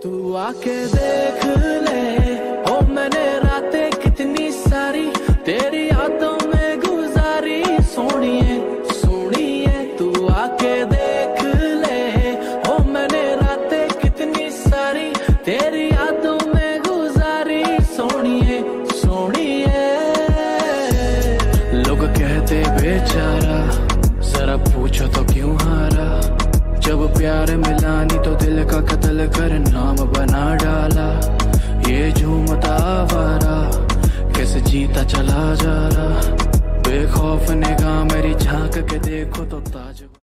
तू आके देख ले, ओ मैंने रातें कितनी सारी तेरी यादों में गुजारी। सोनिए सोनिए तू आके देख ले, ओ मैंने रातें कितनी सारी तेरी यादों में गुजारी। सोनिए सोनिए लोग कहते बेचारा, जरा पूछो तो क्यों हारा। जब प्यार मिला नहीं तो दिल का कत्ल कर नाम बना डाला। ये झूमता आवारा कैसे जीता चला जा रहा। बेखौफ निगाह मेरी झांक के देखो तो ताज